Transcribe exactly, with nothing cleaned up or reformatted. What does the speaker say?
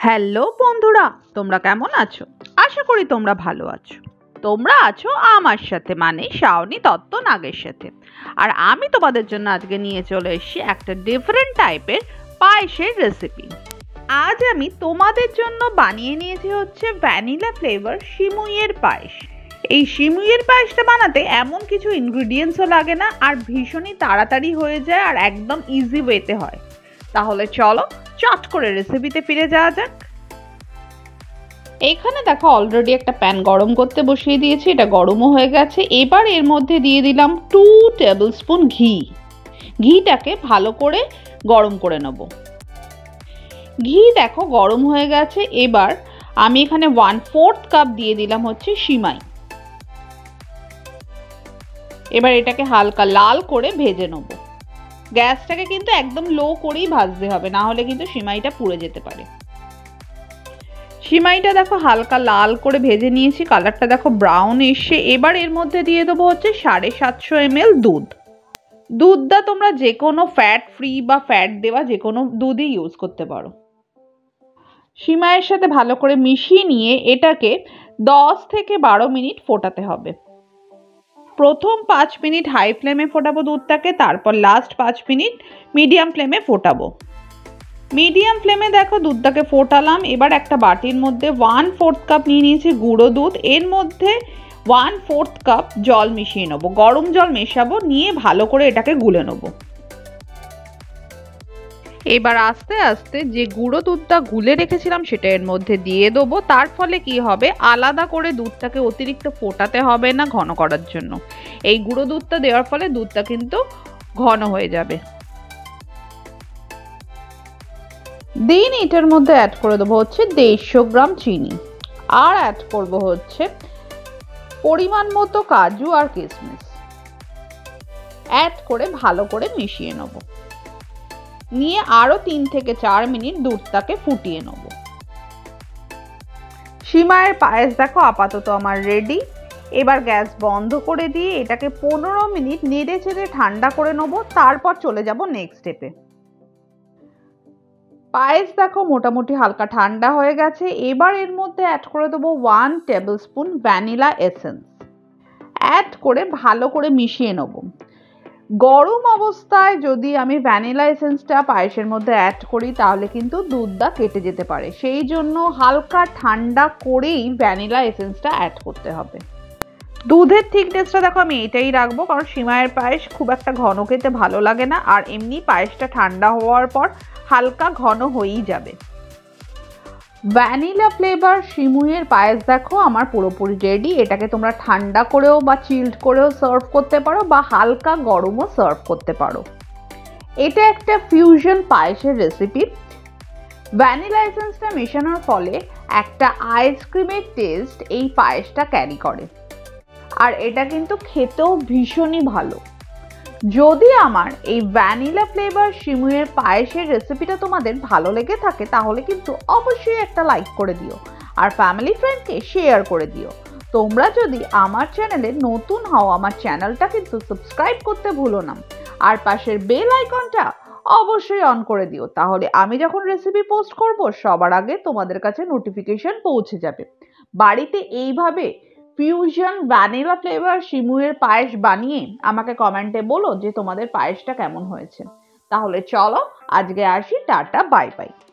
Hello বন্ধুরা, তোমরা কেমন আছো? আশা করি তোমরা ভালো আছো। তোমরা আছো আমার সাথে, মানে শাওনি দত্ত নাগের সাথে। আর আমি তোমাদের জন্য আজকে নিয়ে চলে এসেছি একটা ডিফারেন্ট টাইপের পায়েসের রেসিপি। আজ আমি তোমাদের জন্য বানিয়ে নিয়েছি হচ্ছে ভ্যানিলা ফ্লেভার সিমুইয়ের পায়েস। এই সিমুইয়ের পায়েসটা বানাতে এমন কিছু ইনগ্রিডিয়েন্টসও লাগে না, আর ভীষণই তাড়াতাড়ি হয়ে যায়, আর একদম ইজি ওয়েতে হয়। তাহলে চলো চট করে রেসিপিতে ফিরে যাওয়া যাক। এইখানে দেখো অলরেডি একটা প্যান গরম করতে বসিয়ে দিয়েছি, এটা গরমও হয়ে গেছে। এবার এর মধ্যে দিয়ে দিলাম টু টেবিল স্পুন ঘি। ঘিটাকে ভালো করে গরম করে নেব। ঘি দেখো গরম হয়ে গেছে। এবার আমি এখানে ওয়ান ফোর্থ কাপ দিয়ে দিলাম হচ্ছে সিমাই। এবার এটাকে হালকা লাল করে ভেজে নেব। গ্যাসটাকে কিন্তু একদম লো করেই ভাজতে হবে, না হলে কিন্তু সিমাইটা পুড়ে যেতে পারে। সিমাইটা দেখো হালকা লাল করে ভেজে নিয়েছি, কালারটা দেখো ব্রাউন এসে। এবার এর মধ্যে দিয়ে দেবো হচ্ছে সাড়ে সাতশো এম এল দুধ। দুধটা তোমরা যে কোনো ফ্যাট ফ্রি বা ফ্যাট দেওয়া যে কোনো দুধই ইউজ করতে পারো। সিমাইয়ের সাথে ভালো করে মিশিয়ে নিয়ে এটাকে দশ থেকে বারো মিনিট ফোটাতে হবে। প্রথম পাঁচ মিনিট হাই ফ্লেমে ফোটাবো দুধটাকে, তারপর লাস্ট পাঁচ মিনিট মিডিয়াম ফ্লেমে ফোটাবো। মিডিয়াম ফ্লেমে দেখো দুধটাকে ফোটালাম। এবার একটা বাটির মধ্যে ওয়ান ফোর্থ কাপ নিয়ে নিয়েছি গুঁড়ো দুধ। এর মধ্যে ওয়ান ফোর্থ কাপ জল মিশিয়ে নেবো, গরম জল মেশাবো, নিয়ে ভালো করে এটাকে গুলে নেবো। এবার আস্তে আস্তে যে গুঁড়ো দুধটা গুলে রেখেছিলাম সেটা এর মধ্যে দিয়ে দেবো। তার ফলে কি হবে, আলাদা করে দুধটাকে অতিরিক্ত ফোটাতে হবে না ঘন করার জন্য। এই গুঁড়ো দুধটা দেওয়ার ফলে দুধটা কিন্তু ঘন হয়ে যাবে। দিন এটার মধ্যে অ্যাড করে দেবো হচ্ছে দেড়শো গ্রাম চিনি, আর অ্যাড করব হচ্ছে পরিমাণ মতো কাজু আর কিশমিশ। অ্যাড করে ভালো করে মিশিয়ে নেব, নিয়ে আরো তিন থেকে চার মিনিট দুধটাকে ফুটিয়ে নেব। সিমাইয়ের পায়েস দেখো আপাতত আমার রেডি। এবার গ্যাস বন্ধ করে দিয়ে এটাকে পনেরো মিনিট নেড়ে চেড়ে ঠান্ডা করে নেব, তারপর চলে যাব নেক্সট স্টেপে। পায়েস দেখো মোটামুটি হালকা ঠান্ডা হয়ে গেছে। এবার এর মধ্যে অ্যাড করে দেবো one tablespoon vanilla essence. Add করে ভালো করে মিশিয়ে নেব। গরম অবস্থায় যদি আমি ভ্যানিলা এসেন্সটা পায়েসের মধ্যে অ্যাড করি তাহলে কিন্তু দুধটা কেটে যেতে পারে, সেই জন্য হালকা ঠান্ডা করেই ভ্যানিলা এসেন্সটা অ্যাড করতে হবে। দুধের থিকনেসটা দেখো আমি এটাই রাখবো, কারণ সিমাইয়ের পায়েস খুব একটা ঘন খেতে ভালো লাগে না, আর এমনি পায়েসটা ঠান্ডা হওয়ার পর হালকা ঘন হয়েই যাবে। ভ্যানিলা ফ্লেভার সিমুইয়ের পায়েস দেখো আমার পুরোপুরি রেডি। এটাকে তোমরা ঠান্ডা করেও বা চিল্ড করেও সার্ভ করতে পারো, বা হালকা গরমও সার্ভ করতে পারো। এটা একটা ফিউশন পায়েসের রেসিপি। ভ্যানিলা এসেন্সটা মেশানোর ফলে একটা আইসক্রিমের টেস্ট এই পায়েসটা ক্যারি করে, আর এটা কিন্তু খেতেও ভীষণই ভালো। যদি আমার এই ভ্যানিলা ফ্লেভার সিমুইয়ের পায়েসের রেসিপিটা তোমাদের ভালো লেগে থাকে তাহলে কিন্তু অবশ্যই একটা লাইক করে দিও, আর ফ্যামিলি ফ্রেন্ডকে শেয়ার করে দিও। তোমরা যদি আমার চ্যানেলে নতুন হও আমার চ্যানেলটা কিন্তু সাবস্ক্রাইব করতে ভুলো না, আর পাশের বেল আইকনটা অবশ্যই অন করে দিও, তাহলে আমি যখন রেসিপি পোস্ট করব সবার আগে তোমাদের কাছে নোটিফিকেশন পৌঁছে যাবে। বাড়িতে এইভাবে ফিউশন ভ্যানিলা ফ্লেভার সিমুইয়ের পায়েস বানিয়ে আমাকে কমেন্টে বলো যে তোমাদের পায়েসটা কেমন হয়েছে। তাহলে চলো আজকে আসি, টাটা বাই বাই।